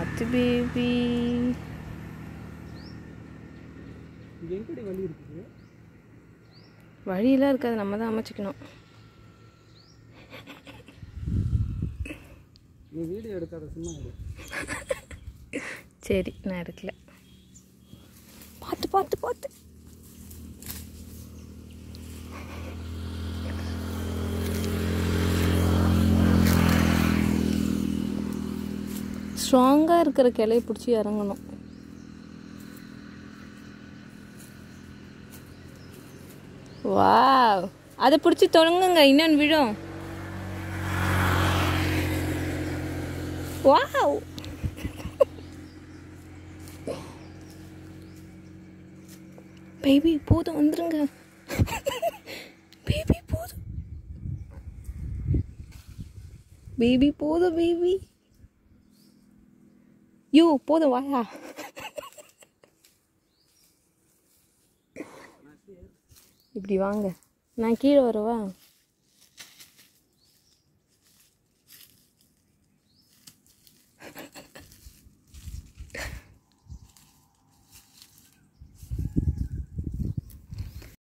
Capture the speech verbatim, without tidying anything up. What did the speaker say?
பாத்து பேபி. எங்கடி வழி இருக்குது? வழியெல்லாம் இருக்காது, நம்ம தான் அமைச்சிக்கணும். நீ வீடியோ எடுக்காத, சும்மா எடு. சரி, நான் எடுக்கல. பார்த்து பார்த்து பார்த்து. ஸ்ட்ராங்காக இருக்கிற கிளையை பிடிச்சி இறங்கணும். வாவ், அதை பிடிச்சி தொடங்குங்க, இன்னொன்று விழும். வாவ், பேபி போதும், வந்துருங்க. பேபி போதும், பேபி போதும், பேபி யூ போதும், வாயா. இப்படி வாங்க, நான் கீழே வரவா?